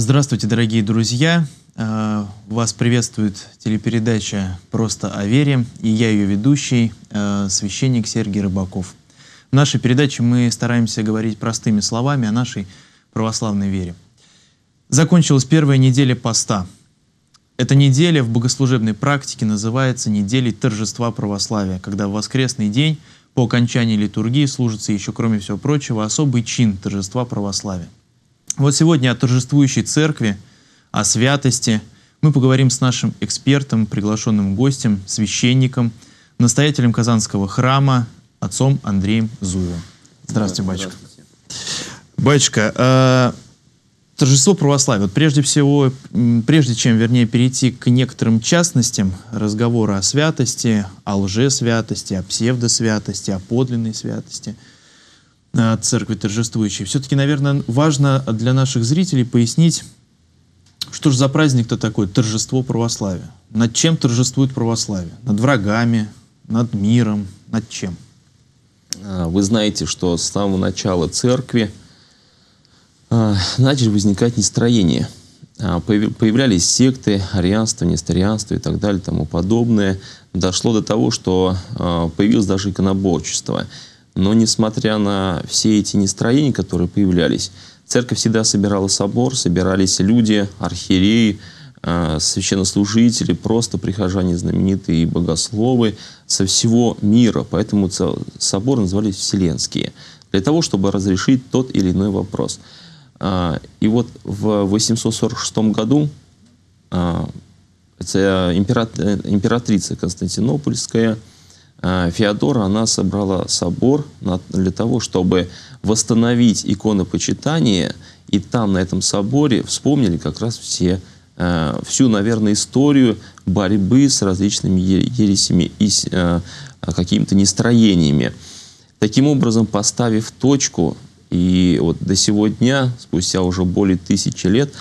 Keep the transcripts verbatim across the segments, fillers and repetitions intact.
Здравствуйте, дорогие друзья! Вас приветствует телепередача «Просто о вере», и я ее ведущий, священник Сергий Рыбаков. В нашей передаче мы стараемся говорить простыми словами о нашей православной вере. Закончилась первая неделя поста. Эта неделя в богослужебной практике называется неделей торжества православия, когда в воскресный день по окончании литургии служится еще, кроме всего прочего, особый чин торжества православия. Вот сегодня о торжествующей церкви, о святости мы поговорим с нашим экспертом, приглашенным гостем, священником, настоятелем Казанского храма, отцом Андреем Зуевым. Здравствуйте, батюшка. Здравствуйте. Батюшка, э, торжество православия. Вот прежде всего, прежде чем, вернее, перейти к некоторым частностям разговора о святости, о лжесвятости, о псевдосвятости, о подлинной святости, церкви торжествующей, все-таки, наверное, важно для наших зрителей пояснить, что же за праздник-то такой, торжество православия. Над чем торжествует православие? Над врагами, над миром, над чем? Вы знаете, что с самого начала церкви э, начали возникать нестроения. Появлялись секты, арианство, несторианство и так далее, тому подобное. Дошло до того, что э, появилось даже иконоборчество. Но несмотря на все эти нестроения, которые появлялись, церковь всегда собирала собор, собирались люди, архиереи, э, священнослужители, просто прихожане знаменитые и богословы со всего мира. Поэтому соборы назывались вселенские, для того, чтобы разрешить тот или иной вопрос. Э, и вот в восемьсот сорок шестом году э, императрица Константинопольская Феодора, она собрала собор для того, чтобы восстановить иконопочитание, и там, на этом соборе, вспомнили как раз все, всю, наверное, историю борьбы с различными ересями и какими-то нестроениями. Таким образом, поставив точку, и вот до сего дня, спустя уже более тысячи лет,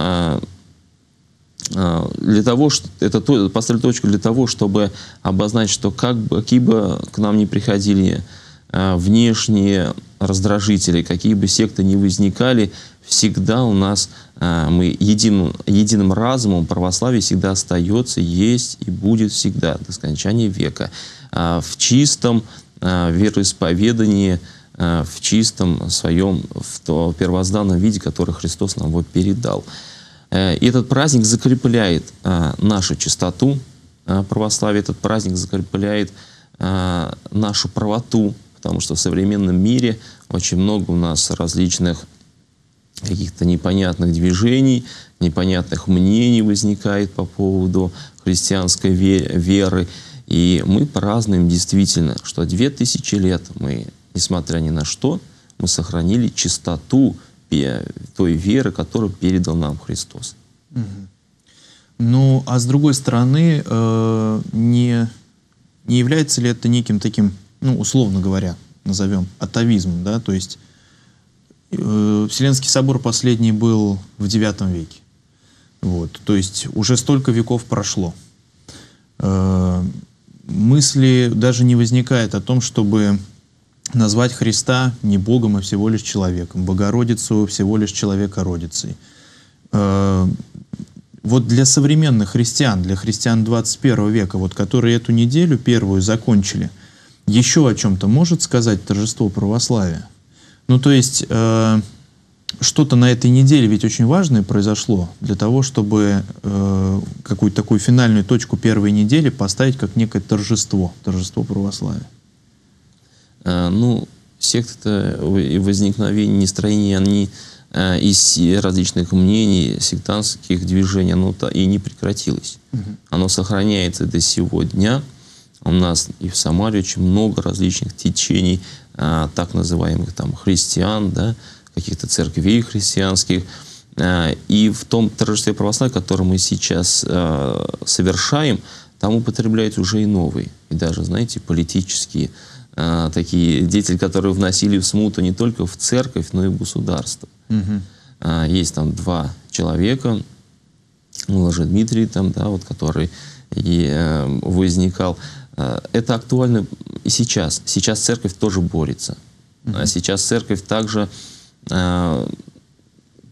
для того, что это поставили точку для того, чтобы обозначить, что как бы, какие бы к нам ни приходили э, внешние раздражители, какие бы секты ни возникали, всегда у нас э, мы единым, единым разумом православие всегда остается, есть и будет всегда до скончания века. Э, в чистом э, вероисповедании, э, в чистом своем в то первозданном виде, который Христос нам его передал. И этот праздник закрепляет а, нашу чистоту а, православия, этот праздник закрепляет а, нашу правоту, потому что в современном мире очень много у нас различных каких-то непонятных движений, непонятных мнений возникает по поводу христианской веры. И мы празднуем действительно, что две тысячи лет мы, несмотря ни на что, мы сохранили чистоту той веры, которую передал нам Христос. Угу. Ну, а с другой стороны, э, не, не является ли это неким таким, ну, условно говоря, назовем, атовизмом, да, то есть э, Вселенский собор последний был в девятом веке, вот, то есть уже столько веков прошло. Э, мысли даже не возникает о том, чтобы назвать Христа не Богом, а всего лишь человеком, Богородицу всего лишь человекородицей. Э, вот для современных христиан, для христиан двадцать первого века, вот, которые эту неделю первую закончили, еще о чем-то может сказать торжество православия? Ну, то есть, э, что-то на этой неделе ведь очень важное произошло для того, чтобы э, какую-то такую финальную точку первой недели поставить как некое торжество, торжество православия. Ну, секты и возникновение нестроения, они э, из различных мнений, сектантских движений, оно и не прекратилось. Uh-huh. Оно сохраняется до сего дня. У нас и в Самаре очень много различных течений, э, так называемых там христиан, да, каких-то церквей христианских. Э, и в том торжестве православия, которое мы сейчас э, совершаем, там употребляются уже и новые, и даже, знаете, политические Uh, такие деятели, которые вносили в смуту не только в церковь, но и в государство. Uh-huh. uh, есть там два человека, Лжедмитрий, там, да, вот, который и, uh, возникал. Uh, это актуально и сейчас. Сейчас церковь тоже борется. Uh-huh. uh, сейчас церковь также uh,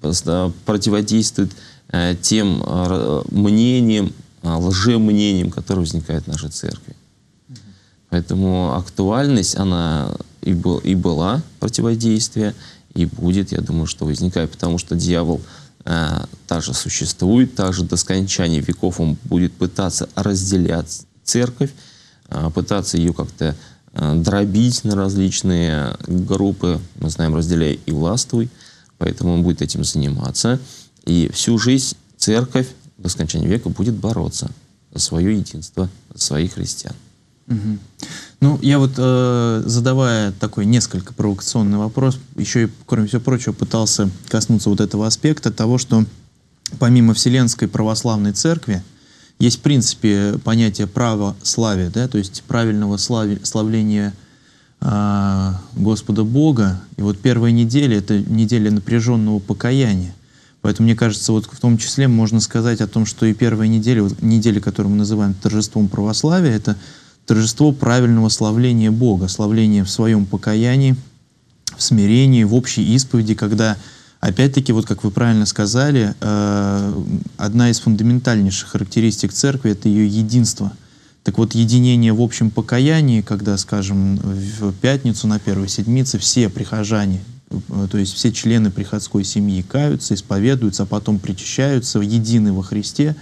противодействует тем мнениям, лжемнениям, которые возникают в нашей церкви. Поэтому актуальность, она и, был, и была противодействие, и будет, я думаю, что возникает, потому что дьявол э, также существует, также до скончания веков он будет пытаться разделять церковь, э, пытаться ее как-то э, дробить на различные группы, мы знаем, разделяй и властвуй, поэтому он будет этим заниматься, и всю жизнь церковь до скончания века будет бороться за свое единство, за своих христиан. Угу. Ну, я вот, э, задавая такой несколько провокационный вопрос, еще и, кроме всего прочего, пытался коснуться вот этого аспекта того, что помимо Вселенской Православной Церкви есть, в принципе, понятие православия, да, то есть правильного слави, славления э, Господа Бога. И вот первая неделя — это неделя напряженного покаяния. Поэтому, мне кажется, вот в том числе можно сказать о том, что и первая неделя, вот неделя, которую мы называем торжеством православия, это торжество правильного славления Бога, славления в своем покаянии, в смирении, в общей исповеди, когда, опять-таки, вот как вы правильно сказали, э, одна из фундаментальнейших характеристик церкви — это ее единство. Так вот, единение в общем покаянии, когда, скажем, в пятницу на первой седмице все прихожане, то есть все члены приходской семьи каются, исповедуются, а потом причащаются, едины во Христе,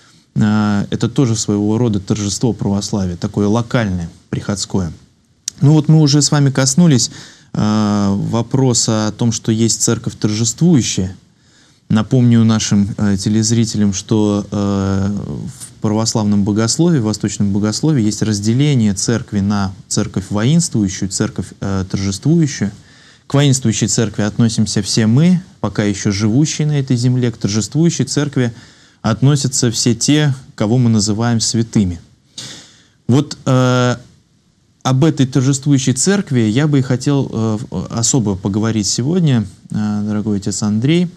это тоже своего рода торжество православия, такое локальное, приходское. Ну вот мы уже с вами коснулись э, вопроса о том, что есть церковь торжествующая. Напомню нашим э, телезрителям, что э, в православном богословии, в восточном богословии есть разделение церкви на церковь воинствующую, церковь э, торжествующую. К воинствующей церкви относимся все мы, пока еще живущие на этой земле, к торжествующей церкви относятся все те, кого мы называем святыми. Вот э, об этой торжествующей церкви я бы и хотел э, особо поговорить сегодня, э, дорогой отец Андрей.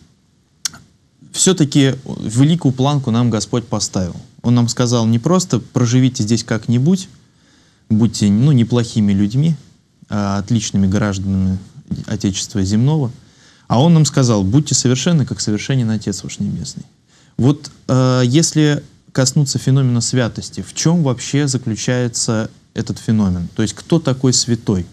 Все-таки великую планку нам Господь поставил. Он нам сказал не просто проживите здесь как-нибудь, будьте ну, неплохими людьми, а отличными гражданами Отечества земного, а Он нам сказал, будьте совершенны, как совершенен Отец ваш Небесный. Вот э, если коснуться феномена святости, в чем вообще заключается этот феномен? То есть кто такой святой?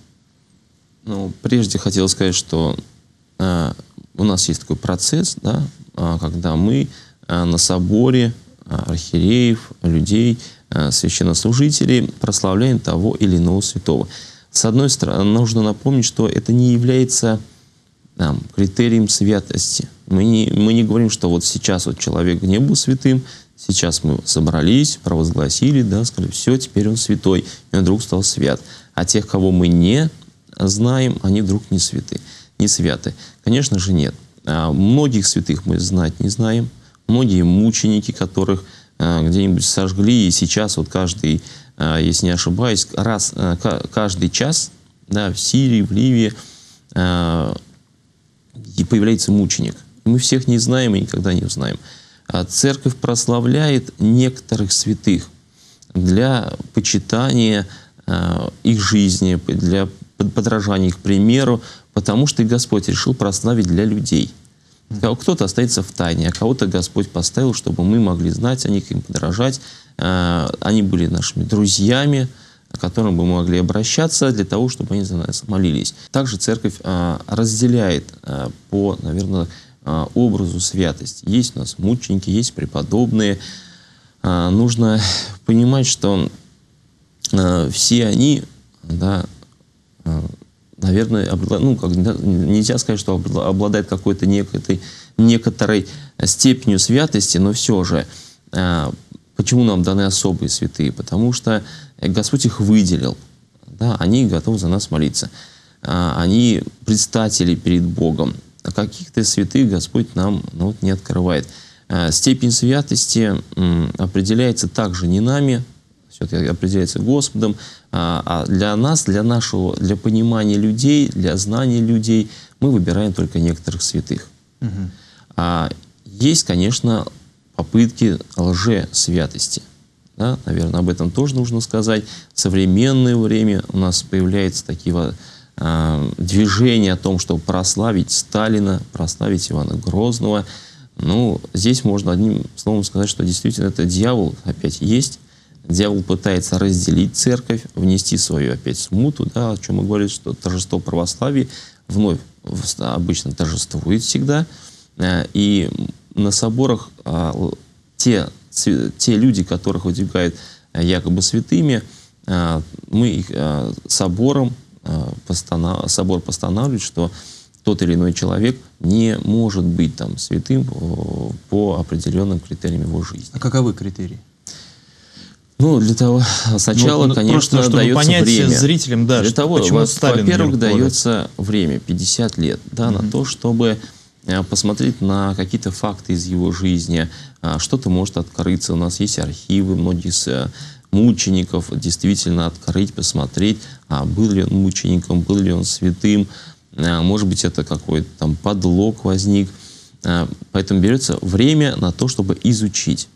Ну, прежде хотел сказать, что э, у нас есть такой процесс, да, э, когда мы э, на соборе э, архиереев, людей, э, священнослужителей прославляем того или иного святого. С одной стороны, нужно напомнить, что это не является там, критерием святости. Мы не, мы не говорим, что вот сейчас вот человек не был святым, сейчас мы собрались, провозгласили, да, сказали, все, теперь он святой, и он вдруг стал свят. А тех, кого мы не знаем, они вдруг не святы, не святы. Конечно же, нет. А многих святых мы знать не знаем. Многие мученики, которых а, где-нибудь сожгли, и сейчас вот каждый, а, если не ошибаюсь, раз, а, каждый час, да, в Сирии, в Ливии а, и появляется мученик. Мы всех не знаем и никогда не узнаем. А церковь прославляет некоторых святых для почитания э, их жизни, для подражания их примеру, потому что и Господь решил прославить для людей. Кто-то остается в тайне, а кого-то Господь поставил, чтобы мы могли знать о них, им подражать. Э, они были нашими друзьями, к которым мы могли обращаться для того, чтобы они за нас молились. Также церковь э, разделяет э, по, наверное, э, образу святости. Есть у нас мученики, есть преподобные. Э, нужно понимать, что э, все они, да, э, наверное, облад... ну, как, да, нельзя сказать, что обладают какой-то некоторой, некоторой степенью святости, но все же, э, почему нам даны особые святые? Потому что Господь их выделил, да, они готовы за нас молиться. Они предстатели перед Богом. А каких-то святых Господь нам ну, вот, не открывает. Степень святости определяется также не нами, все-таки определяется Господом, а для нас, для нашего, для понимания людей, для знания людей мы выбираем только некоторых святых. Угу. А есть, конечно, попытки лже-святости. Да, наверное, об этом тоже нужно сказать. В современное время у нас появляются такие э, движение о том, чтобы прославить Сталина, прославить Ивана Грозного. Ну, здесь можно одним словом сказать, что действительно это дьявол опять есть. Дьявол пытается разделить церковь, внести свою опять смуту, да, о чем мы говорили, что торжество православия вновь обычно торжествует всегда. И на соборах те, те люди, которых выдвигают якобы святыми, мы их собором, собор постанавливает, что тот или иной человек не может быть там святым по определенным критериям его жизни. А каковы критерии? Ну, для того, сначала, ну, конечно, просто, дается понять время. Зрителям, да, для что, того, во-первых, дается время, пятьдесят лет, да, mm-hmm. на то, чтобы посмотреть на какие-то факты из его жизни. Что-то может открыться. У нас есть архивы многих мучеников. Действительно открыть, посмотреть, а был ли он мучеником, был ли он святым. Может быть, это какой-то там подлог возник. Поэтому берется время на то, чтобы изучить.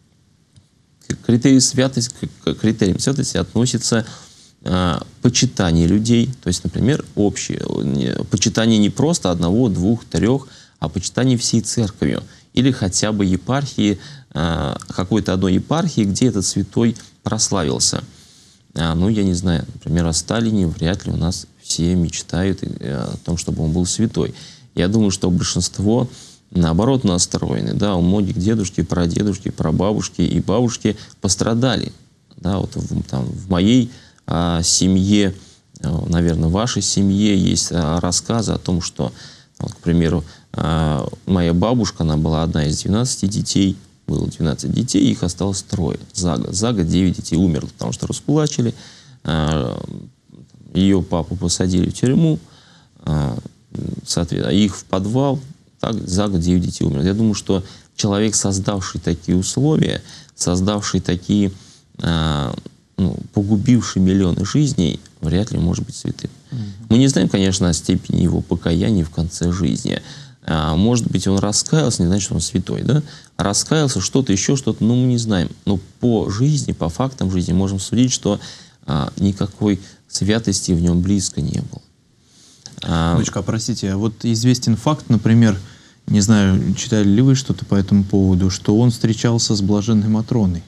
К критерию святости, к критериям святости относится э, почитание людей. То есть, например, общее. Не, почитание не просто одного, двух, трех, а почитание всей церковью. Или хотя бы епархии, э, какой-то одной епархии, где этот святой прославился. А, ну, я не знаю, например, о Сталине вряд ли у нас все мечтают о том, чтобы он был святой. Я думаю, что большинство наоборот настроены. Да, у многих дедушки, прадедушки, прабабушки и бабушки пострадали. Да, вот в, там, в моей а, семье, наверное, в вашей семье есть а, рассказы о том, что, вот, к примеру, а, моя бабушка, она была одна из двенадцати детей, было двенадцать детей, их осталось трое за год. За год девять детей умерло, потому что раскулачили. А, ее папу посадили в тюрьму, а, соответственно, их в подвал. Так, за год девять детей умерло. Я думаю, что человек, создавший такие условия, создавший такие, э, ну, погубивший миллионы жизней, вряд ли может быть святым. Mm-hmm. Мы не знаем, конечно, о степени его покаяния в конце жизни. А, может быть, он раскаялся, не значит, что он святой, да? Раскаялся, что-то еще, что-то, ну, мы не знаем. Но по жизни, по фактам жизни можем судить, что а, никакой святости в нем близко не было. Дочка, простите, а вот известен факт, например, не знаю, читали ли вы что-то по этому поводу, что он встречался с блаженной Матроной.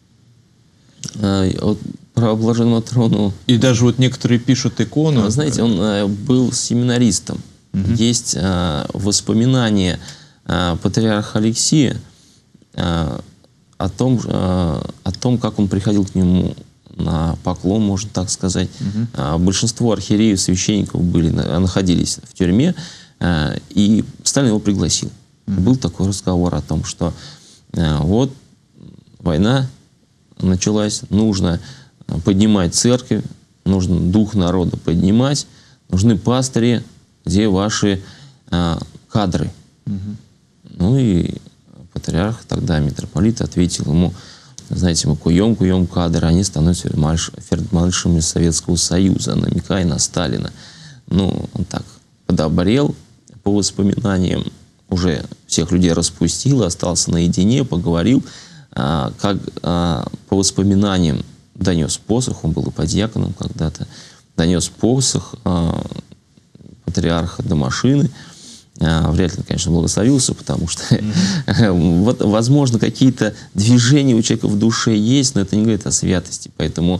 А, вот про блаженную Матрону... И даже вот некоторые пишут икону. Вы знаете, он а, был семинаристом. Угу. Есть а, воспоминания а, патриарха Алексия а, о том, а, о том, как он приходил к нему на поклон, можно так сказать. Угу. А, большинство архиереев, священников были, находились в тюрьме, а, и Сталин его пригласил. Угу. Был такой разговор о том, что а, вот война началась, нужно поднимать церковь, нужно дух народа поднимать, нужны пастыри, где ваши а, кадры. Угу. Ну и патриарх тогда, митрополит, ответил ему: знаете, мы куем, куем кадры, они становятся фельдмаршалами Советского Союза, намекая на Сталина. Ну, он так подобрел, по воспоминаниям, уже всех людей распустил, остался наедине, поговорил, а, как а, по воспоминаниям донес посох, он был и подьяконом когда-то, донес посох а, патриарха до машины. А, вряд ли, конечно, благословился, потому что, mm-hmm. вот, возможно, какие-то движения у человека в душе есть, но это не говорит о святости. Поэтому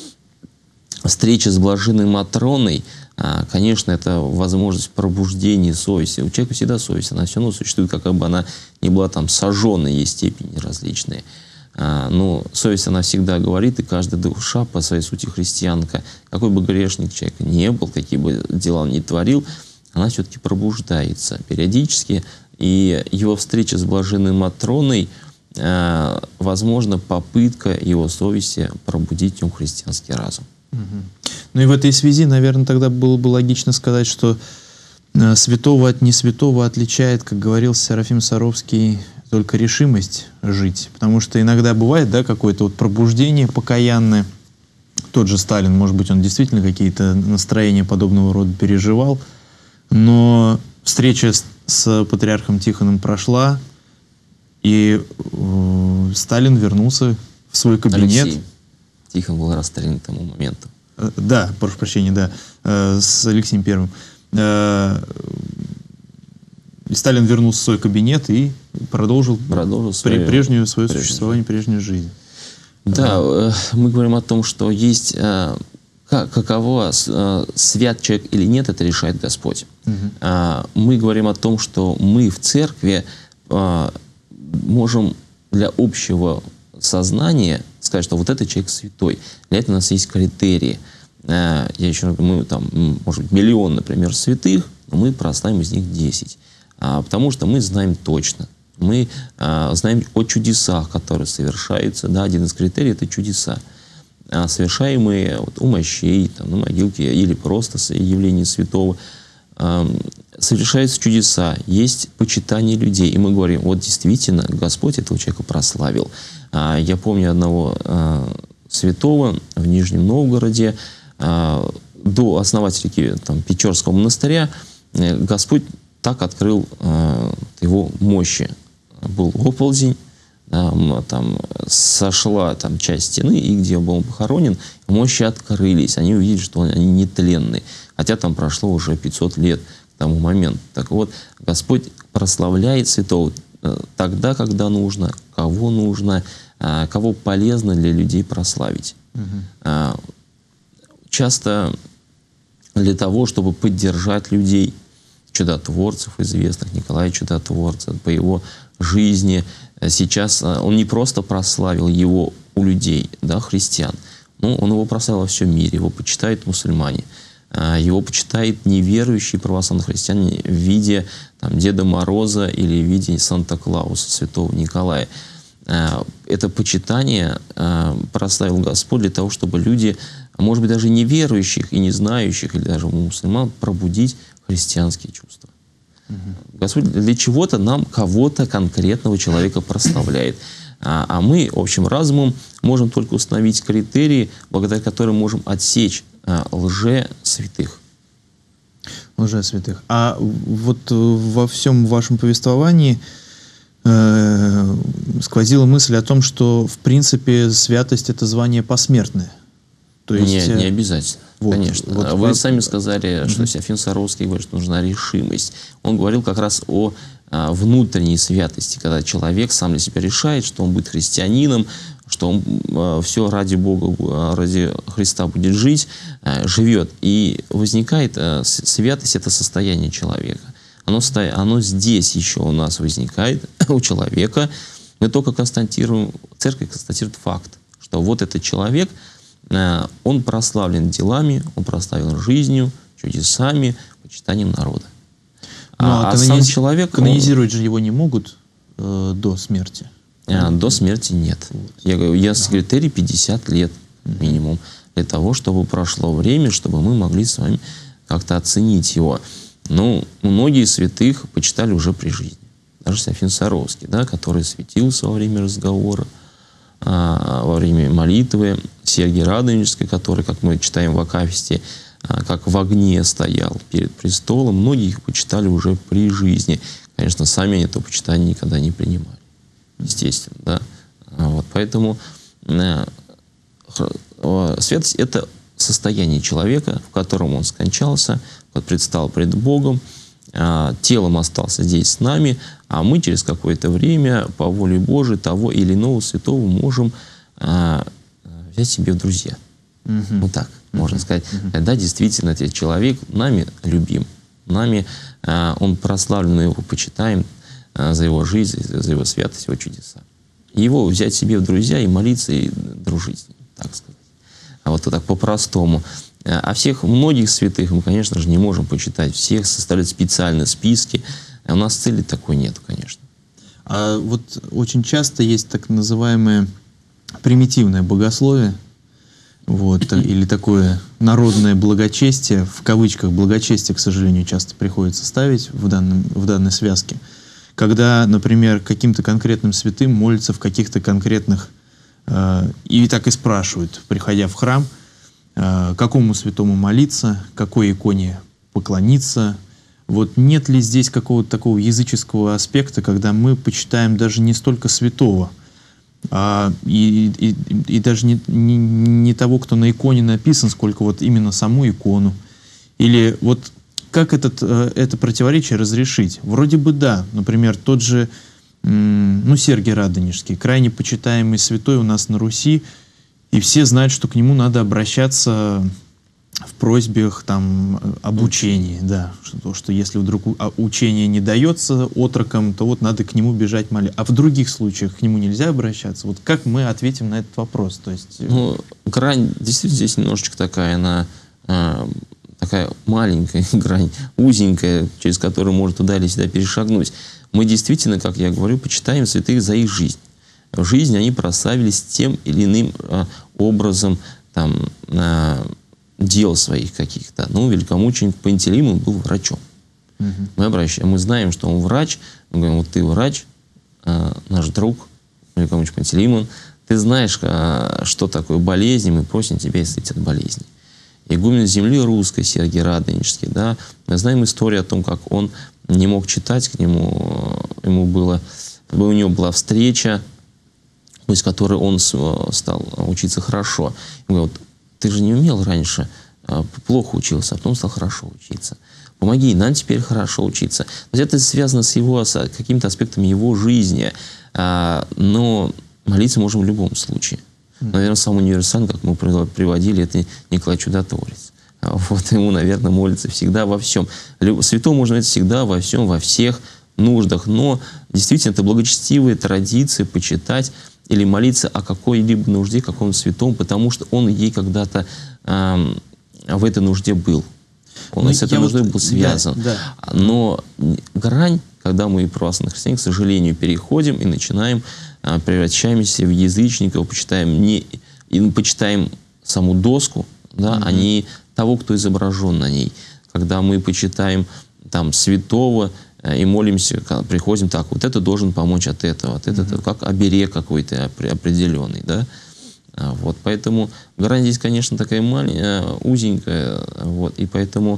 встреча с блаженной Матроной, а, конечно, это возможность пробуждения совести. У человека всегда совесть, она все равно существует, как бы она ни была там сожженная, есть степени различные. А, но совесть, она всегда говорит, и каждая душа по своей сути христианка, какой бы грешник человек не был, какие бы дела он ни творил, она все-таки пробуждается периодически, и его встреча с блаженной Матроной, э, возможно, попытка его совести пробудить в нем христианский разум. Угу. Ну и в этой связи, наверное, тогда было бы логично сказать, что э, святого от несвятого отличает, как говорил Серафим Саровский, только решимость жить. Потому что иногда бывает, да, какое-то вот пробуждение покаянное. Тот же Сталин, может быть, он действительно какие-то настроения подобного рода переживал, но встреча с, с патриархом Тихоном прошла, и э, Сталин вернулся в свой кабинет. Алексей Тихон был расстрелян к тому моменту. Э, да, прошу прощения, да, э, с Алексеем Первым. Э, и Сталин вернулся в свой кабинет и продолжил, Продолжил при, свое, прежнюю, свое прежнюю. существование, прежнюю жизнь. Да, э, мы говорим о том, что есть э, как, каково э, свят человек или нет, это решает Господь. Угу. Э, мы говорим о том, что мы в церкви э, можем для общего сознания сказать, что вот этот человек святой. Для этого у нас есть критерии. Э, я еще раз говорю, мы там, может быть, миллион, например, святых, но мы прославим из них десять. А, потому что мы знаем точно. Мы а, знаем о чудесах, которые совершаются. Да, один из критериев – это чудеса, а, совершаемые вот, у мощей, там, на могилке или просто явление святого. А, совершаются чудеса, есть почитание людей. И мы говорим, вот действительно, Господь этого человека прославил. А, я помню одного а, святого в Нижнем Новгороде, а, до основателя там, Печорского монастыря, Господь так открыл э, его мощи. Был оползень, да, там сошла там, часть стены, и где был похоронен, мощи открылись. Они увидели, что они нетленны. Хотя там прошло уже пятьсот лет к тому моменту. Так вот, Господь прославляет святого э, тогда, когда нужно, кого нужно, э, кого полезно для людей прославить. Угу. Э, часто для того, чтобы поддержать людей, чудотворцев известных, Николая Чудотворца, по его жизни. Сейчас он не просто прославил его у людей, да, христиан, но он его прославил во всем мире, его почитают мусульмане, его почитают неверующие православные христиане в виде там, Деда Мороза или в виде Санта-Клауса, святого Николая. Это почитание прославил Господь для того, чтобы люди, может быть, даже неверующих и не знающих, или даже мусульман, пробудить христианские чувства. Угу. Господь для чего-то нам кого-то конкретного человека прославляет. А, а мы общим разумом можем только установить критерии, благодаря которым можем отсечь а, лже-святых. Лже-святых. А вот во всем вашем повествовании э, сквозила мысль о том, что в принципе святость — это звание посмертное. То есть, не, не обязательно. Вот, конечно. Вот Вы вас... сами сказали, mm-hmm. что Серафим Саровский говорит, что нужна решимость. Он говорил как раз о а, внутренней святости, когда человек сам для себя решает, что он будет христианином, что он а, все ради Бога, а, ради Христа будет жить, а, живет. И возникает а, святость — это состояние человека. Оно, оно здесь еще у нас возникает, у человека. Мы только констатируем, церковь констатирует факт, что вот этот человек, он прославлен делами, он прославлен жизнью, чудесами, почитанием народа. Ну, а, а канониз... сам человек... Канонизировать он... же его не могут э, до смерти? А, до смерти нет. Вот. Я говорю, я секретарь пятьдесят лет минимум, для того, чтобы прошло время, чтобы мы могли с вами как-то оценить его. Ну, многие святых почитали уже при жизни. Даже Серафим Саровский, да, который светился во время разговора, во время молитвы, Сергий Радонежский, который, как мы читаем в Акафисте, как в огне стоял перед престолом, многие их почитали уже при жизни. Конечно, сами они это почитание никогда не принимали. Естественно, да. Вот, поэтому святость — это состояние человека, в котором он скончался, предстал пред Богом, телом остался здесь с нами, а мы через какое-то время по воле Божией того или иного святого можем а, взять себе в друзья. Uh-huh. Вот так uh-huh. можно сказать. Uh-huh. Когда действительно этот человек нами любим, нами а, он прославлен, мы его почитаем а, за его жизнь, за его святость, его чудеса. Его взять себе в друзья и молиться, и дружить с ним, так сказать. А вот так по-простому. А всех, многих святых мы, конечно же, не можем почитать. Всех составлять специальные списки. А у нас цели такой нет, конечно. А вот очень часто есть так называемое примитивное богословие, вот, или такое народное благочестие, в кавычках благочестие, к сожалению, часто приходится ставить в, данном, в данной связке, когда, например, каким-то конкретным святым молятся в каких-то конкретных... Э, и так и спрашивают, приходя в храм, какому святому молиться, какой иконе поклониться. Вот нет ли здесь какого-то такого языческого аспекта, когда мы почитаем даже не столько святого, А, и, и, и даже не, не, не того, кто на иконе написан, сколько вот именно саму икону. Или вот как этот, это противоречие разрешить? Вроде бы да. Например, тот же ну, Сергий Радонежский, крайне почитаемый святой у нас на Руси, и все знают, что к нему надо обращаться в просьбах там, об учении, да, что, что если вдруг учение не дается отрокам, то вот надо к нему бежать молиться. А в других случаях к нему нельзя обращаться. Вот как мы ответим на этот вопрос? То есть... Ну, грань действительно здесь немножечко такая, она э, такая маленькая грань, узенькая, через которую может туда или сюда перешагнуть. Мы действительно, как я говорю, почитаем святых за их жизнь. В жизни они прославились тем или иным э, образом там, э, дел своих каких-то. Ну, великомученик Пантелеймон был врачом. Uh-huh. Мы обращаем, мы знаем, что он врач. Мы говорим, вот ты врач, э, наш друг, великомученик Пантелеймон, ты знаешь, э, что такое болезнь, мы просим тебя исцелить от болезни. Игумен земли русской, Сергий Радонежский, да, мы знаем историю о том, как он не мог читать, к нему, ему было, у него была встреча, из которой он стал учиться хорошо. И говорит, ты же не умел раньше, плохо учился, а потом стал хорошо учиться. Помоги нам теперь хорошо учиться. То есть это связано с его, с какими-то аспектами его жизни. Но молиться можем в любом случае. Наверное, самый универсальный, как мы приводили, это Николай Чудотворец. Вот ему, наверное, молится всегда во всем. Святому можно молиться всегда во всем, во всех нуждах. Но действительно, это благочестивые традиции почитать или молиться о какой-либо нужде, каком-то святом, потому что он ей когда-то э, в этой нужде был. Он ну, с этой нуждой вот, был связан. Да, да. Но грань, когда мы, православные христиане, к сожалению, переходим и начинаем, э, превращаемся в язычников, почитаем, не, и почитаем саму доску, да, mm-hmm. а не того, кто изображен на ней. Когда мы почитаем там святого э, и молимся, приходим так, вот это должен помочь от этого, от этого, mm-hmm. как оберег какой-то определенный, да. Вот, поэтому грань здесь, конечно, такая маленькая, узенькая, вот, и поэтому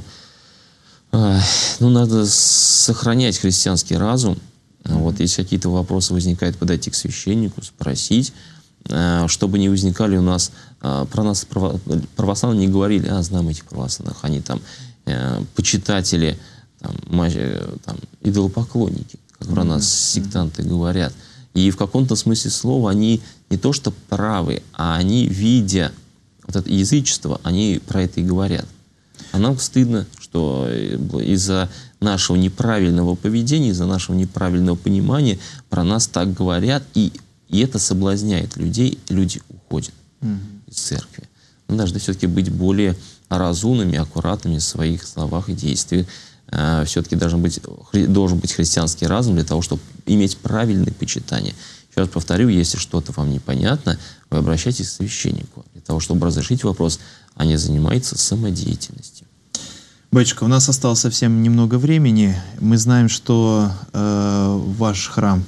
э, ну, надо сохранять христианский разум. Mm-hmm. Вот, если какие-то вопросы возникают, подойти к священнику, спросить, э, чтобы не возникали у нас, э, про нас право, православные не говорили, а знаем этих православных, они там э, почитатели, там, там, идолопоклонники, как mm-hmm. про нас сектанты говорят. И в каком-то смысле слова они не то что правы, а они, видя вот это язычество, они про это и говорят. А нам стыдно, что из-за нашего неправильного поведения, из-за нашего неправильного понимания про нас так говорят, и, и это соблазняет людей, и люди уходят mm-hmm. из церкви. Мы должны все-таки быть более разумными, аккуратными в своих словах и действиях. Все-таки должен быть, должен быть христианский разум для того, чтобы иметь правильное почитание. Еще раз повторю, если что-то вам непонятно, вы обращайтесь к священнику, для того, чтобы разрешить вопрос, а не заниматься самодеятельностью. Батюшка, у нас осталось совсем немного времени. Мы знаем, что э, ваш храм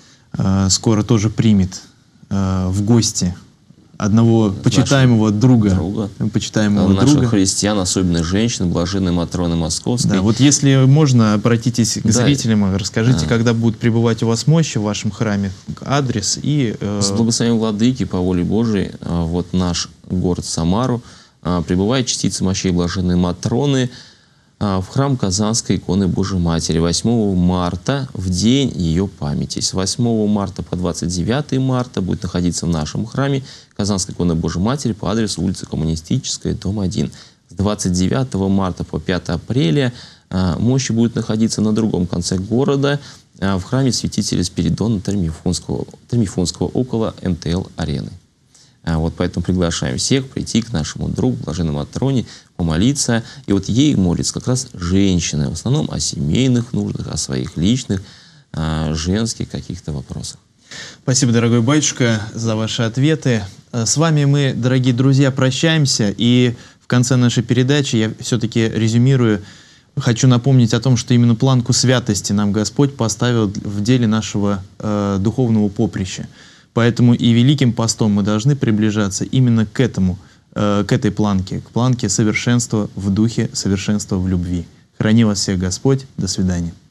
э, скоро тоже примет э, в гости одного почитаемого друга, друга. почитаемого наших друга. христиан, особенно женщин, блаженной Матроны Московской. Да, вот если можно, обратитесь к да. зрителям, расскажите, да. когда будут пребывать у вас мощи в вашем храме, адрес и... Э... С благословением Владыки, по воле Божией, вот наш город Самару, прибывает частица мощей блаженной Матроны в храм Казанской иконы Божией Матери восьмого марта, в день ее памяти. С восьмого марта по двадцать девятое марта будет находиться в нашем храме Казанской иконы Божией Матери по адресу улица Коммунистическая, дом один. С двадцать девятого марта по пятое апреля мощи будут находиться на другом конце города, в храме святителя Спиридона Термифунского, Термифунского около эм тэ эл-арены. Вот поэтому приглашаем всех прийти к нашему другу, блаженной Матроне, помолиться. И вот ей молятся как раз женщины, в основном о семейных нуждах, о своих личных, женских каких-то вопросах. Спасибо, дорогой батюшка, за ваши ответы. С вами мы, дорогие друзья, прощаемся. И в конце нашей передачи я все-таки резюмирую. Хочу напомнить о том, что именно планку святости нам Господь поставил в деле нашего э, духовного поприща. Поэтому и Великим постом мы должны приближаться именно к этому, э, к этой планке, к планке совершенства в духе, совершенства в любви. Храни вас всех Господь. До свидания.